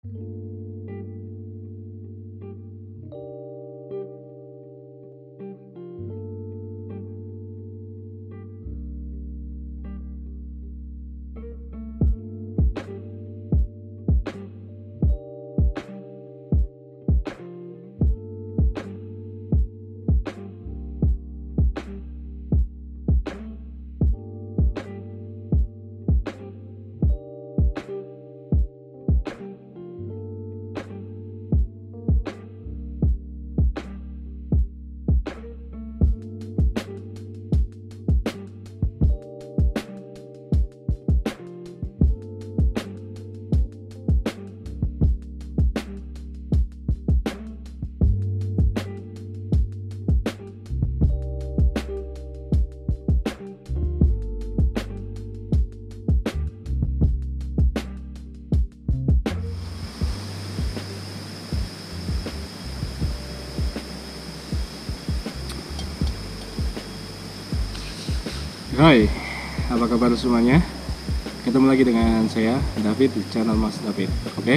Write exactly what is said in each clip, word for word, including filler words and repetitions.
Hai, apa kabar semuanya? Ketemu lagi dengan saya, David, di channel Mas David. Oke.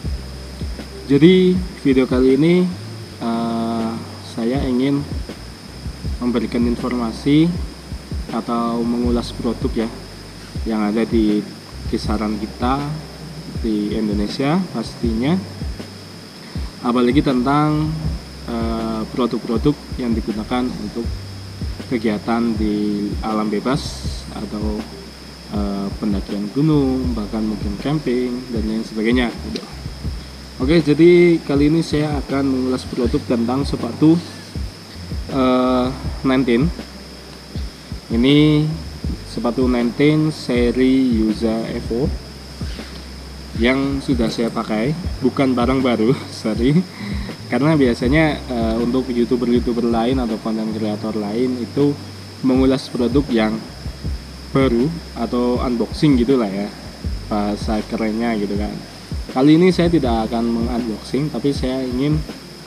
Jadi video kali ini uh, saya ingin memberikan informasi atau mengulas produk ya yang ada di kisaran kita di Indonesia pastinya, apalagi tentang uh, produk-produk yang digunakan untuk kegiatan di alam bebas atau e, pendakian gunung, bahkan mungkin camping dan lain sebagainya gitu. Oke, jadi kali ini saya akan mengulas produk tentang sepatu e, sembilan belas. Ini sepatu sembilan belas seri Yuza Evo yang sudah saya pakai, bukan barang baru, sorry. Karena biasanya uh, untuk youtuber-youtuber lain atau konten kreator lain itu mengulas produk yang baru atau unboxing gitulah ya, bahasa kerennya gitu kan. Kali ini saya tidak akan mengunboxing, tapi saya ingin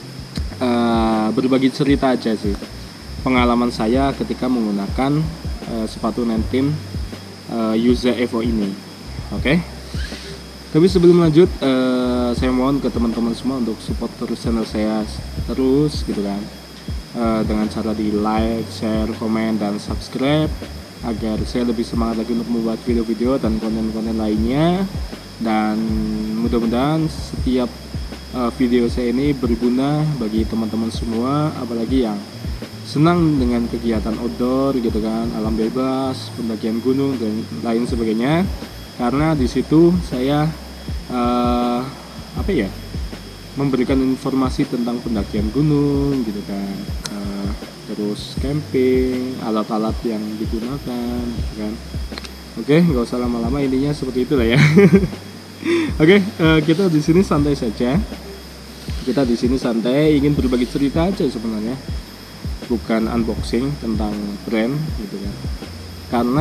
uh, berbagi cerita aja sih, pengalaman saya ketika menggunakan uh, sepatu sembilan belas uh, Yuza Evo ini. Oke okay? Tapi sebelum lanjut, uh, saya mohon ke teman-teman semua untuk support terus channel saya terus gitu kan, uh, dengan cara di like, share, komen, dan subscribe agar saya lebih semangat lagi untuk membuat video-video dan konten-konten lainnya. Dan mudah-mudahan setiap uh, video saya ini berguna bagi teman-teman semua, apalagi yang senang dengan kegiatan outdoor gitu kan, alam bebas, pendakian gunung dan lain sebagainya. Karena di situ saya uh, apa ya memberikan informasi tentang pendakian gunung gitu kan, uh, terus camping, alat-alat yang digunakan gitu kan. Oke, nggak usah lama-lama, intinya seperti itulah ya. Oke, uh, kita di sini santai saja. Kita di sini santai, ingin berbagi cerita aja sebenarnya, bukan unboxing tentang brand gitu kan. Karena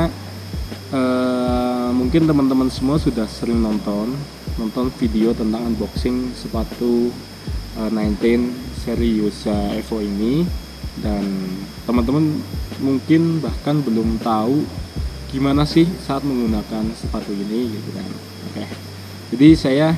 Uh, mungkin teman-teman semua sudah sering nonton nonton video tentang unboxing sepatu uh, sembilan belas seri Yuza Evo ini, dan teman-teman mungkin bahkan belum tahu gimana sih saat menggunakan sepatu ini gitu kan. Oke, jadi saya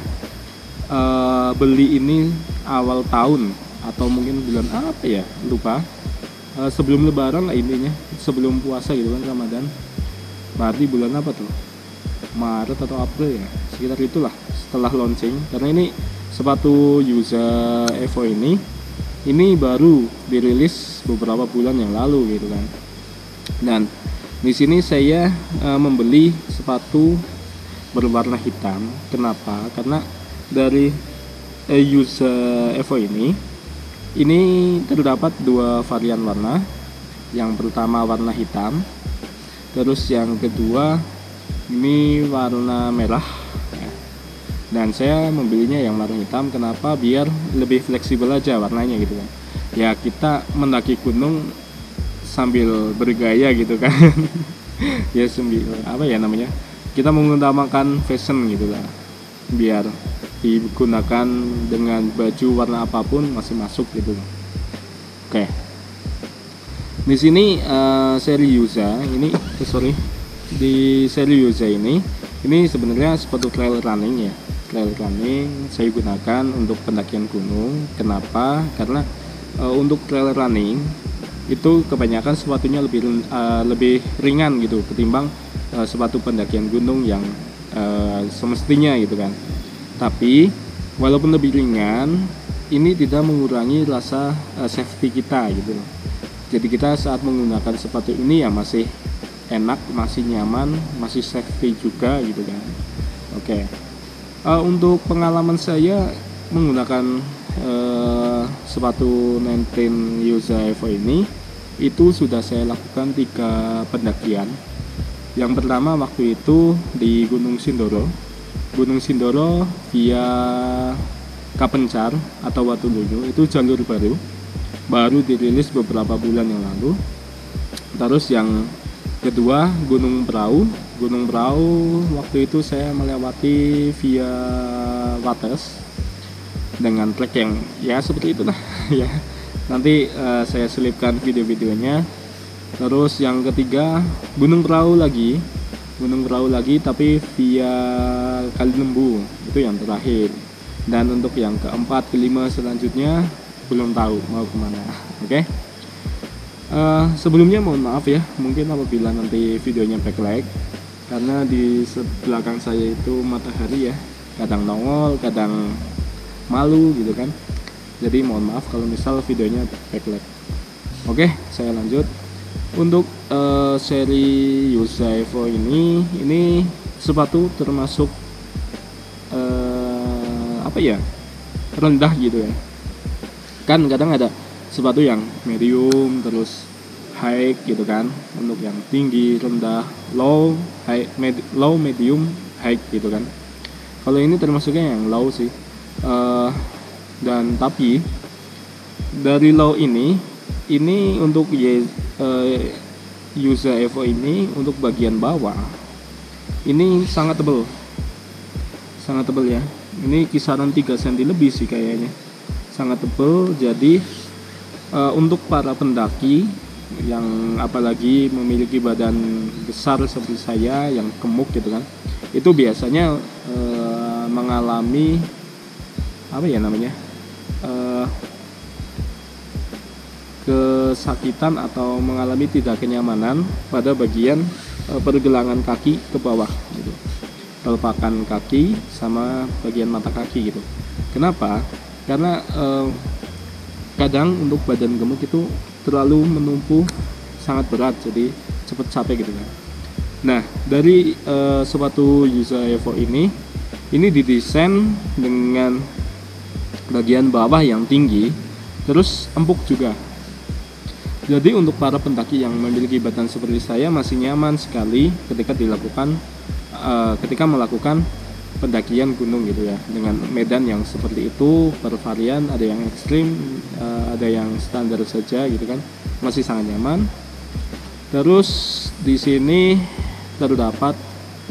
uh, beli ini awal tahun atau mungkin bulan apa ya, lupa, uh, sebelum lebaran lah intinya, sebelum puasa gitu kan, Ramadan. Berarti bulan apa tuh? Maret atau April ya, sekitar itulah setelah launching. Karena ini sepatu Yuza Evo ini ini baru dirilis beberapa bulan yang lalu gitu kan. Dan di sini saya e, membeli sepatu berwarna hitam. Kenapa? Karena dari e, Yuza Evo ini ini terdapat dua varian warna. Yang pertama warna hitam, terus yang kedua ini warna merah ya. Dan saya membelinya yang warna hitam. Kenapa? Biar lebih fleksibel aja warnanya gitu kan. Ya kita mendaki gunung sambil bergaya gitu kan. Ya sambil apa ya namanya, kita mengutamakan fashion gitu lah, biar digunakan dengan baju warna apapun masih masuk gitu. Oke. Di sini uh, seri Yuza ini, eh, sorry, di seri Yuza ini, ini sebenarnya sepatu trail running ya. trail running saya gunakan untuk pendakian gunung. Kenapa? Karena e, untuk trail running itu kebanyakan sepatunya lebih e, lebih ringan gitu ketimbang e, sepatu pendakian gunung yang e, semestinya gitu kan. Tapi walaupun lebih ringan, ini tidak mengurangi rasa e, safety kita gitu loh. Jadi kita saat menggunakan sepatu ini ya masih enak, masih nyaman, masih safety juga gitu kan. Oke. Uh, untuk pengalaman saya menggunakan uh, sepatu sembilan belas Yuza Evo ini, itu sudah saya lakukan tiga pendakian. Yang pertama waktu itu di Gunung Sindoro. Gunung Sindoro via Kapencar atau Watulunyu, itu jalur baru, baru dirilis beberapa bulan yang lalu. Terus yang kedua Gunung Prau. Gunung Prau waktu itu saya melewati via Wates dengan trek yang ya seperti itulah ya. Nanti uh, saya selipkan video-videonya. Terus yang ketiga Gunung Prau lagi, Gunung Prau lagi tapi via Kali Lembu, itu yang terakhir. Dan untuk yang keempat, kelima selanjutnya belum tahu mau kemana. Oke. Okay? Uh, sebelumnya mohon maaf ya, mungkin apabila nanti videonya backlight, karena di belakang saya itu matahari ya, kadang nongol, kadang malu gitu kan. Jadi mohon maaf kalau misal videonya backlight. Oke, saya lanjut. Untuk uh, seri Yuza Evo ini, ini sepatu termasuk uh, apa ya, rendah gitu ya. Kan kadang ada sepatu yang medium, terus high gitu kan, untuk yang tinggi, rendah, low, high, med, low, medium, high gitu kan. Kalau ini termasuknya yang low sih. Uh, dan tapi dari low ini, ini untuk ye, uh, Yuza Evo ini untuk bagian bawah ini sangat tebal, sangat tebal ya. Ini kisaran tiga sentimeter lebih sih kayaknya, sangat tebal. Jadi Uh, untuk para pendaki yang apalagi memiliki badan besar seperti saya yang gemuk gitu kan, itu biasanya uh, mengalami apa ya namanya uh, kesakitan atau mengalami tidak kenyamanan pada bagian uh, pergelangan kaki ke bawah gitu, telapak kaki sama bagian mata kaki gitu. Kenapa? Karena uh, kadang untuk badan gemuk itu terlalu menumpu, sangat berat, jadi cepat capek gitu kan. Nah, dari uh, sepatu Yuza Evo ini, ini didesain dengan bagian bawah yang tinggi, terus empuk juga. Jadi untuk para pendaki yang memiliki badan seperti saya masih nyaman sekali ketika dilakukan, uh, ketika melakukan pendakian gunung gitu ya, dengan medan yang seperti itu, bervarian, ada yang ekstrim, uh, ada yang standar saja gitu kan, masih sangat nyaman. Terus di sini terdapat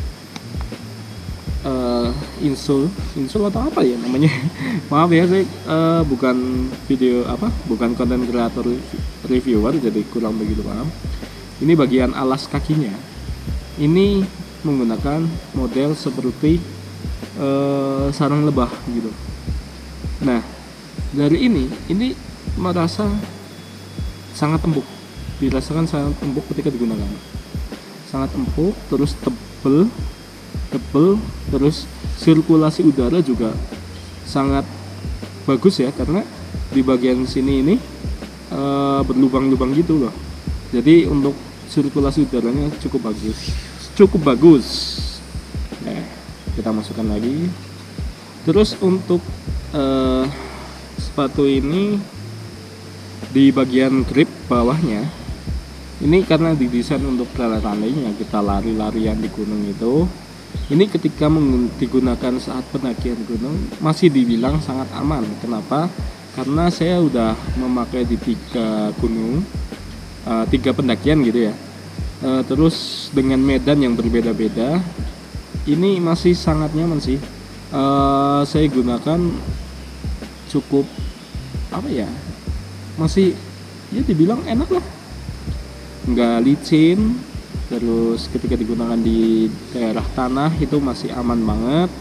uh, insole, insole atau apa ya namanya? Maaf ya, saya uh, bukan video apa, bukan konten kreator reviewer, jadi kurang begitu paham. Ini bagian alas kakinya, ini menggunakan model seperti Uh, sarang lebah gitu. Nah, dari ini ini merasa sangat empuk, dirasakan sangat empuk ketika digunakan, sangat empuk, terus tebel, tebel, terus sirkulasi udara juga sangat bagus ya, karena di bagian sini ini uh, berlubang-lubang gitu loh. Jadi untuk sirkulasi udaranya cukup bagus, cukup bagus. Nah, kita masukkan lagi. Terus untuk uh, sepatu ini di bagian grip bawahnya ini karena didesain untuk trail running, yang kita lari-larian di gunung itu, ini ketika digunakan saat pendakian gunung masih dibilang sangat aman. Kenapa? Karena saya udah memakai di tiga gunung, uh, tiga pendakian gitu ya, uh, terus dengan medan yang berbeda-beda. Ini masih sangat nyaman sih. Uh, saya gunakan cukup apa ya? Masih ya dibilang enak lah. Nggak licin. Terus ketika digunakan di daerah tanah itu masih aman banget.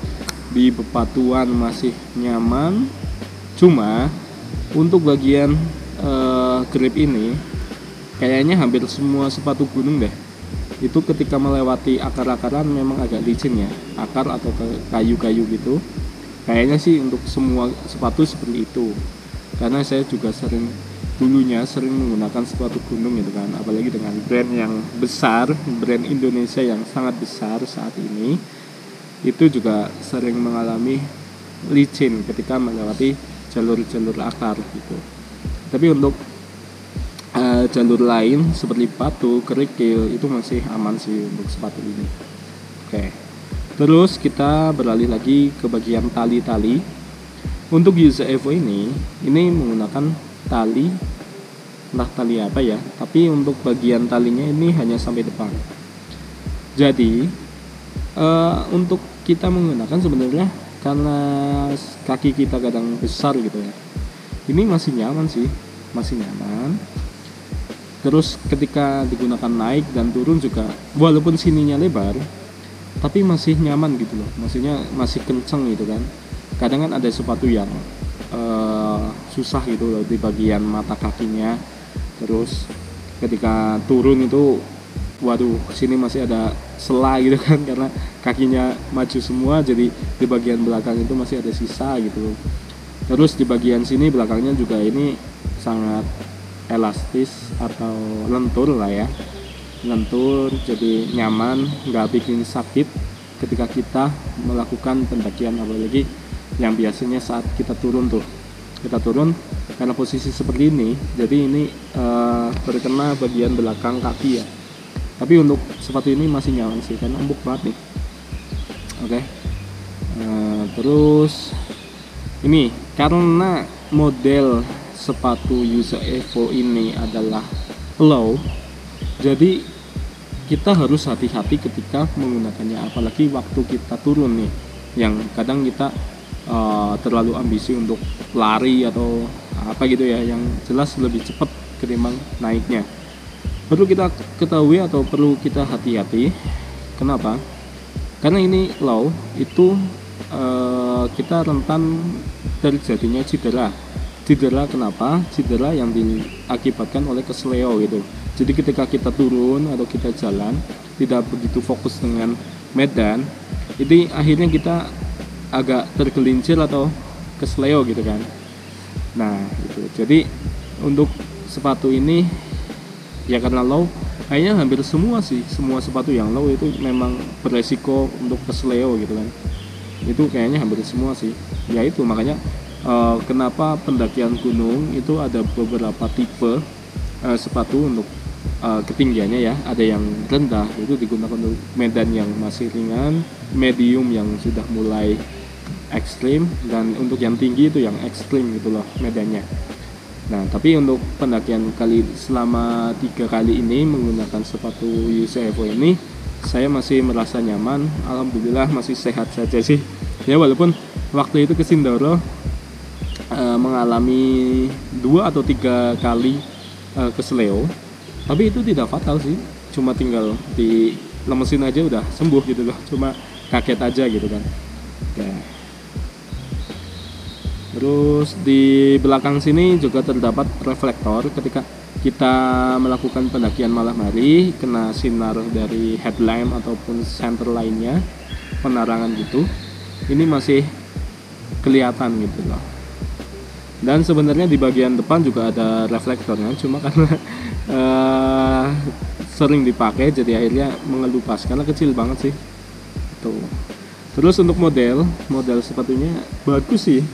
di bebatuan masih nyaman. Cuma untuk bagian uh, grip ini kayaknya hampir semua sepatu gunung deh itu ketika melewati akar-akaran memang agak licin ya, akar atau kayu-kayu gitu. Kayaknya sih untuk semua sepatu seperti itu, karena saya juga sering dulunya sering menggunakan sepatu gunung gitu kan, apalagi dengan brand yang besar, brand Indonesia yang sangat besar saat ini, itu juga sering mengalami licin ketika melewati jalur-jalur akar gitu. Tapi untuk uh, jalur lain seperti batu, kerikil itu masih aman sih untuk sepatu ini. Oke, terus kita beralih lagi ke bagian tali-tali. Untuk Yuza Evo ini, ini menggunakan tali, entah tali apa ya, tapi untuk bagian talinya ini hanya sampai depan. Jadi uh, untuk kita menggunakan sebenarnya karena kaki kita kadang besar gitu ya, ini masih nyaman sih, masih nyaman. Terus ketika digunakan naik dan turun juga, walaupun sininya lebar tapi masih nyaman gitu loh, maksudnya masih kenceng gitu kan. Kadang kan ada sepatu yang uh, susah gitu loh di bagian mata kakinya, terus ketika turun itu waduh, sini masih ada sela gitu kan, karena kakinya maju semua, jadi di bagian belakang itu masih ada sisa gitu. Terus di bagian sini belakangnya juga ini sangat elastis atau lentur lah ya, lentur, jadi nyaman, nggak bikin sakit ketika kita melakukan pendakian, apalagi yang biasanya saat kita turun tuh, kita turun karena posisi seperti ini, jadi ini uh, terkena bagian belakang kaki ya. Tapi untuk sepatu ini masih nyaman sih karena empuk banget nih. Oke. Nah, terus ini karena model sepatu Yuza Evo ini adalah low, jadi kita harus hati-hati ketika menggunakannya, apalagi waktu kita turun nih, yang kadang kita uh, terlalu ambisi untuk lari atau apa gitu ya, yang jelas lebih cepat ketimbang naiknya. Perlu kita ketahui atau perlu kita hati-hati. Kenapa? Karena ini low itu uh, kita rentan terjadinya cedera. Cedera kenapa? Cedera yang diakibatkan oleh kesleo gitu. Jadi ketika kita turun atau kita jalan tidak begitu fokus dengan medan, itu akhirnya kita agak tergelincir atau kesleo gitu kan. Nah itu. Jadi untuk sepatu ini ya karena low, kayaknya hampir semua sih, semua sepatu yang low itu memang beresiko untuk kesleo gitu kan. Itu kayaknya hampir semua sih. Ya itu makanya uh, kenapa pendakian gunung itu ada beberapa tipe uh, sepatu untuk uh, ketinggiannya ya. Ada yang rendah itu digunakan untuk medan yang masih ringan, medium yang sudah mulai ekstrim, dan untuk yang tinggi itu yang ekstrim gitu loh medannya. Nah, tapi untuk pendakian kali selama tiga kali ini menggunakan sepatu Yuza Evo ini, saya masih merasa nyaman, alhamdulillah masih sehat saja sih. Ya walaupun waktu itu ke Sindoro e, mengalami dua atau tiga kali e, kesleo, tapi itu tidak fatal sih, cuma tinggal di lemesin aja udah sembuh gitu loh, cuma kaget aja gitu kan. Oke. Terus di belakang sini juga terdapat reflektor ketika kita melakukan pendakian malam hari, kena sinar dari headlamp ataupun senter lainnya, penerangan gitu, ini masih kelihatan gitu loh. Dan sebenarnya di bagian depan juga ada reflektornya, cuma karena uh, sering dipakai jadi akhirnya mengelupas karena kecil banget sih. Tuh. Terus untuk model, model sepatunya bagus sih.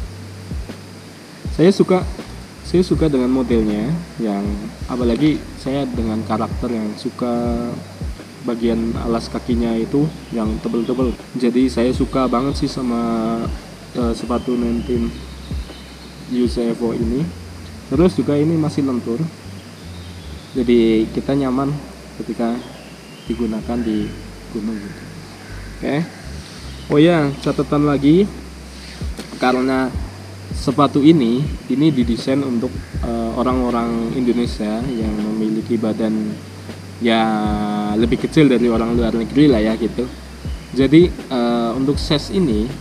Saya suka saya suka dengan modelnya, yang apalagi saya dengan karakter yang suka bagian alas kakinya itu yang tebel-tebel. Jadi saya suka banget sih sama uh, sepatu Nentin Yuza Evo ini. Terus juga ini masih lentur, jadi kita nyaman ketika digunakan di gunung gitu. Oke. Oh ya, catatan lagi, karena sepatu ini ini didesain untuk uh, orang-orang Indonesia yang memiliki badan ya lebih kecil dari orang luar negeri lah ya gitu. Jadi uh, untuk size ini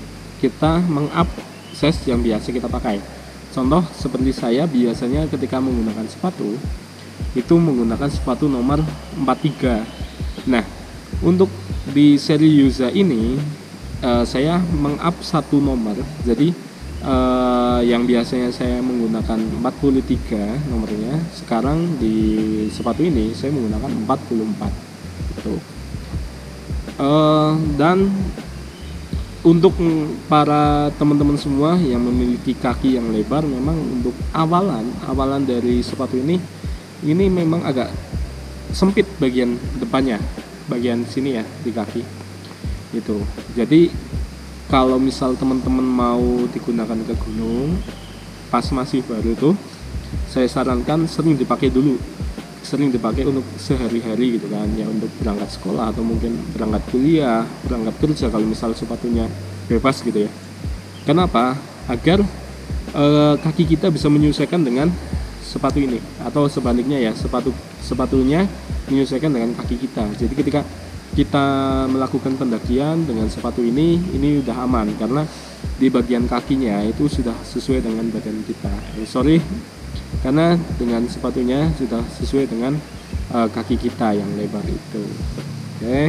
kita meng-up size yang biasa kita pakai. Contoh seperti saya biasanya ketika menggunakan sepatu itu menggunakan sepatu nomor empat puluh tiga. Nah, untuk di seri Yuza ini uh, saya meng-up satu nomor. Jadi uh, yang biasanya saya menggunakan empat puluh tiga nomornya, sekarang di sepatu ini saya menggunakan empat puluh empat. Gitu. Uh, dan untuk para teman-teman semua yang memiliki kaki yang lebar, memang untuk awalan awalan dari sepatu ini ini memang agak sempit bagian depannya, bagian sini ya di kaki itu. Jadi kalau misal teman-teman mau digunakan ke gunung pas masih baru tuh, saya sarankan sering dipakai dulu, sering dipakai untuk sehari-hari gitu kan ya, untuk berangkat sekolah atau mungkin berangkat kuliah, berangkat kerja kalau misal sepatunya bebas gitu ya. Kenapa? Agar e, kaki kita bisa menyesuaikan dengan sepatu ini, atau sebaliknya ya, sepatu sepatunya menyesuaikan dengan kaki kita. Jadi ketika kita melakukan pendakian dengan sepatu ini, ini udah aman karena di bagian kakinya itu sudah sesuai dengan badan kita. Eh, sorry, karena dengan sepatunya sudah sesuai dengan uh, kaki kita yang lebar itu. Oke. Okay.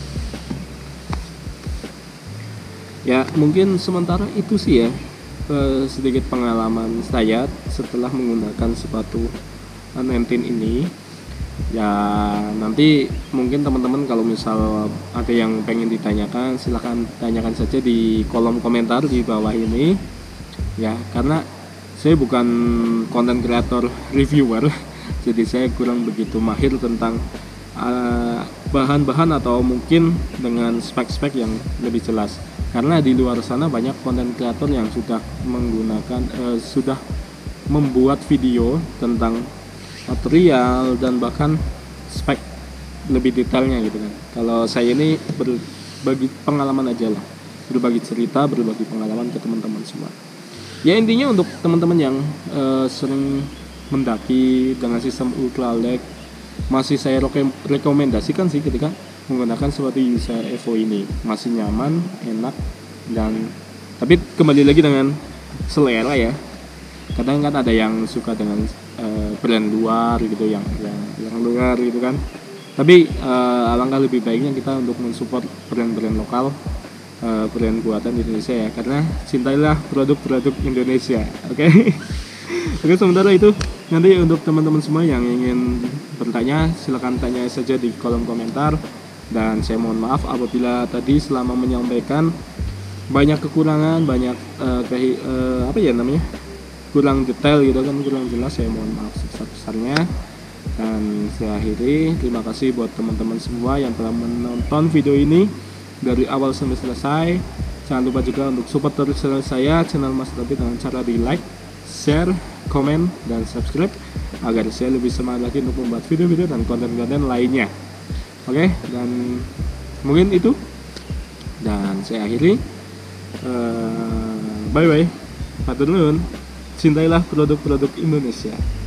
Ya, mungkin sementara itu sih ya uh, sedikit pengalaman saya setelah menggunakan sepatu Nantin ini. Ya, nanti mungkin teman-teman kalau misal ada yang pengen ditanyakan, silahkan tanyakan saja di kolom komentar di bawah ini. Ya, karena saya bukan content creator reviewer, jadi saya kurang begitu mahir tentang uh, bahan-bahan atau mungkin dengan spek-spek yang lebih jelas. Karena di luar sana banyak content creator yang sudah menggunakan, uh, sudah membuat video tentang material dan bahkan spek lebih detailnya gitu kan. Kalau saya ini berbagi pengalaman aja lah, berbagi cerita, berbagi pengalaman ke teman-teman semua. Ya, intinya untuk teman-teman yang uh, sering mendaki dengan sistem ultra leg, masih saya rekomendasikan sih ketika menggunakan sepatu Yuza Evo ini. Masih nyaman, enak, dan tapi kembali lagi dengan selera ya. Kadang kan ada yang suka dengan uh, brand luar gitu, yang yang yang luar gitu kan. Tapi uh, alangkah lebih baiknya kita untuk mensupport brand-brand lokal, uh, brand buatan Indonesia ya, karena cintailah produk-produk Indonesia. Oke. Okay? Oke, sementara itu nanti untuk teman-teman semua yang ingin bertanya, silakan tanya saja di kolom komentar. Dan saya mohon maaf apabila tadi selama menyampaikan banyak kekurangan, banyak uh, kayak uh, apa ya namanya, kurang detail gitu kan, kurang jelas, saya mohon maaf sebesar-besarnya. Dan saya akhiri, terima kasih buat teman-teman semua yang telah menonton video ini dari awal sampai selesai. Jangan lupa juga untuk support terus channel saya, channel Mas David, dengan cara di like, share, komen, dan subscribe agar saya lebih semangat lagi untuk membuat video-video dan konten-konten lainnya. Oke, dan mungkin itu, dan saya akhiri. uh, bye bye, hatur nuhun. Cintailah produk-produk Indonesia.